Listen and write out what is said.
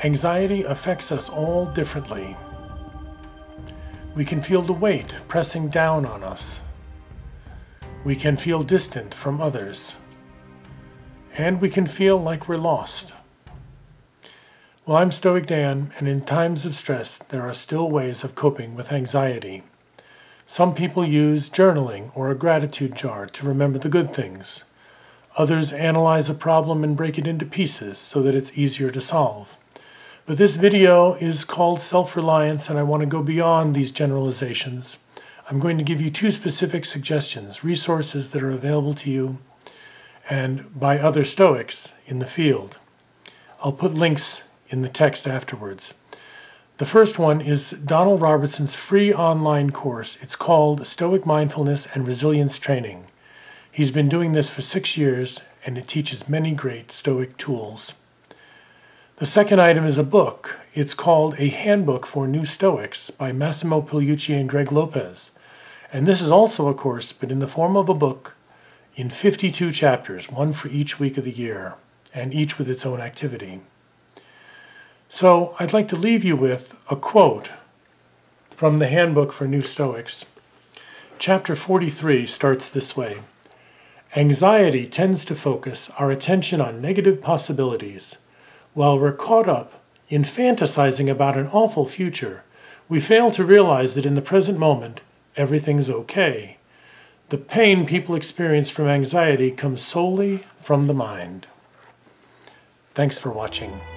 Anxiety affects us all differently. We can feel the weight pressing down on us. We can feel distant from others. And we can feel like we're lost. Well, I'm Stoic Dan, and in times of stress, there are still ways of coping with anxiety. Some people use journaling or a gratitude jar to remember the good things. Others analyze a problem and break it into pieces so that it's easier to solve. But this video is called Self-Reliance, and I want to go beyond these generalizations. I'm going to give you two specific suggestions, resources that are available to you and by other Stoics in the field. I'll put links in the text afterwards. The first one is Donald Robertson's free online course. It's called Stoic Mindfulness and Resilience Training. He's been doing this for 6 years, and it teaches many great Stoic tools. The second item is a book. It's called A Handbook for New Stoics by Massimo Pigliucci and Greg Lopez. And this is also a course, but in the form of a book in 52 chapters, one for each week of the year, and each with its own activity. So I'd like to leave you with a quote from the Handbook for New Stoics. Chapter 43 starts this way. Anxiety tends to focus our attention on negative possibilities. While we're caught up in fantasizing about an awful future, we fail to realize that in the present moment, everything's okay. The pain people experience from anxiety comes solely from the mind. Thanks for watching.